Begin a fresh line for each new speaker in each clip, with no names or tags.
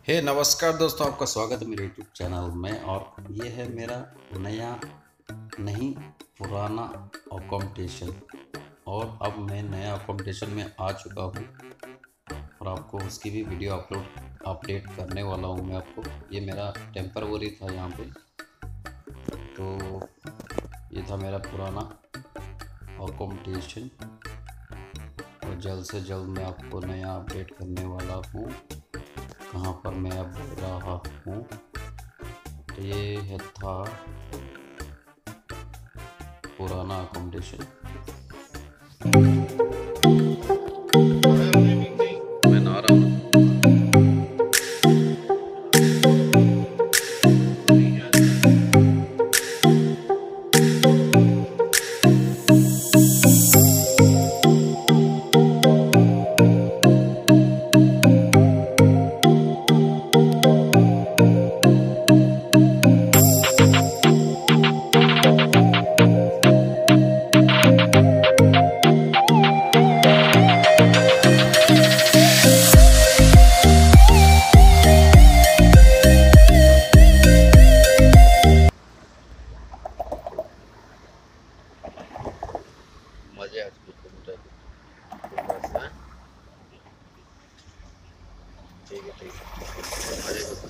नमस्कार दोस्तों, आपका स्वागत है मेरे यूट्यूब चैनल में। और ये है मेरा नया नहीं पुराना कंपटीशन। और अब मैं नया कंपटीशन में आ चुका हूँ और आपको उसकी भी वीडियो अपडेट करने वाला हूँ मैं आपको। ये मेरा टेम्परवरी था यहाँ पे, तो ये था मेरा पुराना कंपटीशन और जल्द से जल्द मैं आपको नया अपडेट करने वाला हूँ कहाँ पर मैं अब रहा हूँ। तो ये था पुराना अकोमोडेशन। मैं नहा रहा हूँ। मजे आ चुके ठीक है मजे।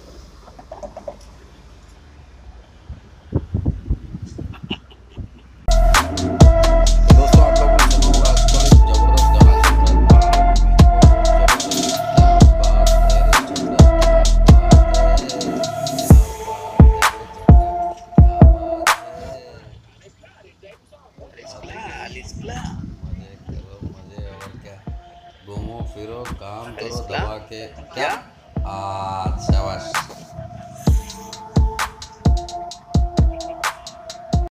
दोस्तों, आप लोगों ने सुना होगा आजकल एक जबरदस्त गाना चल रहा है। मजे करो मजे, और क्या, घूमो फिरो काम करो दबा के क्या